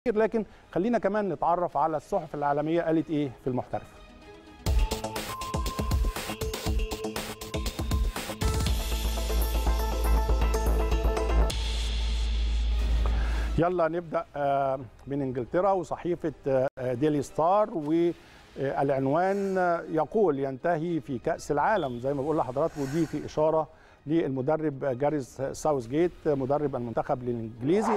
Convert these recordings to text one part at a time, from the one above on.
لكن خلينا كمان نتعرف على الصحف العالمية قالت ايه في المحترف. يلا نبدأ من انجلترا وصحيفة ديلي ستار، والعنوان يقول ينتهي في كأس العالم زي ما بقول لحضراتكم، ودي في إشارة للمدرب جاريث ساوثجيت مدرب المنتخب الإنجليزي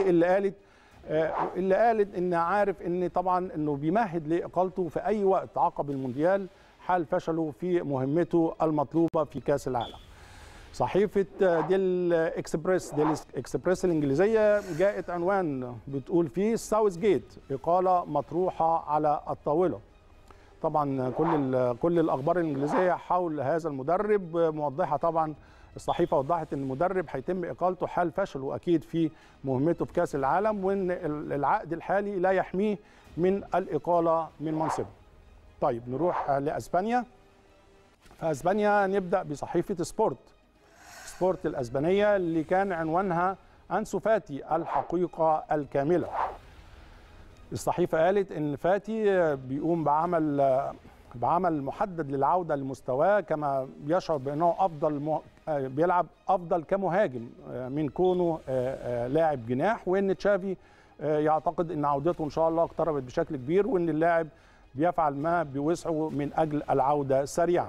اللي قالت ان عارف ان طبعا انه بيمهد لاقالته في اي وقت عقب المونديال حال فشله في مهمته المطلوبه في كاس العالم. صحيفه ديل اكسبريس الانجليزيه جاءت عنوان بتقول فيه ساوثجيت اقاله مطروحه على الطاوله. طبعا كل الاخبار الانجليزيه حول هذا المدرب موضحه. طبعا الصحيفه وضحت ان المدرب هيتم اقالته حال فشله اكيد في مهمته في كاس العالم، وان العقد الحالي لا يحميه من الاقاله من منصبه. طيب نروح لاسبانيا. في اسبانيا نبدا بصحيفه سبورت الاسبانيه اللي كان عنوانها أنسو فاتي الحقيقه الكامله. الصحيفه قالت ان فاتي بيقوم بعمل محدد للعوده لمستواه، كما يشعر بانه بيلعب افضل كمهاجم من كونه لاعب جناح، وان تشافي يعتقد ان عودته ان شاء الله اقتربت بشكل كبير، وان اللاعب بيفعل ما بوسعه من اجل العوده سريعا.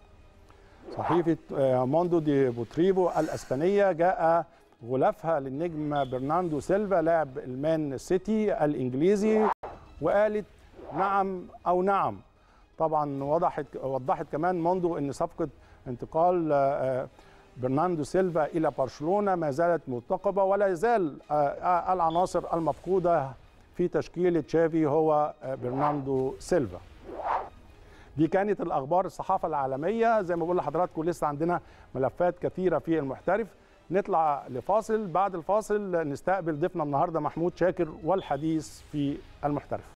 صحيفه موندو ديبورتيفو الاسبانيه جاء غلافها للنجم برناردو سيلفا لاعب المان سيتي الانجليزي، وقالت نعم او نعم. طبعا وضحت كمان موندو ان صفقه انتقال برناردو سيلفا الى برشلونه ما زالت مرتقبه، ولا يزال العناصر المفقوده في تشكيله تشافي هو برناردو سيلفا. دي كانت الاخبار الصحافه العالميه. زي ما بقول لحضراتكم لسه عندنا ملفات كثيره في المحترف. نطلع لفاصل، بعد الفاصل نستقبل ضيفنا النهارده محمود شاكر والحديث في المحترف.